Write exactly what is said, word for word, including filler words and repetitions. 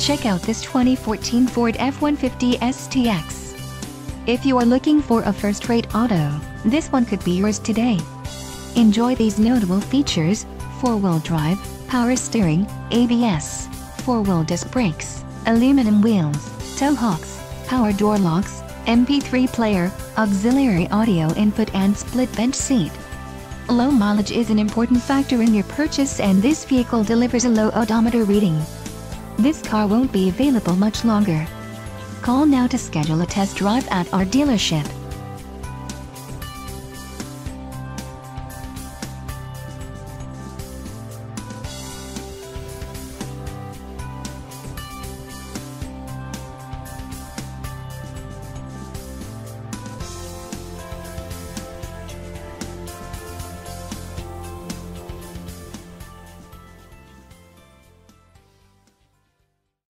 Check out this twenty fourteen Ford F one fifty S T X. If you are looking for a first-rate auto, this one could be yours today. Enjoy these notable features: four-wheel drive, power steering, A B S, four-wheel disc brakes, aluminum wheels, tow hooks, power door locks, M P three player, auxiliary audio input and split bench seat. Low mileage is an important factor in your purchase, and this vehicle delivers a low odometer reading. This car won't be available much longer. Call now to schedule a test drive at our dealership.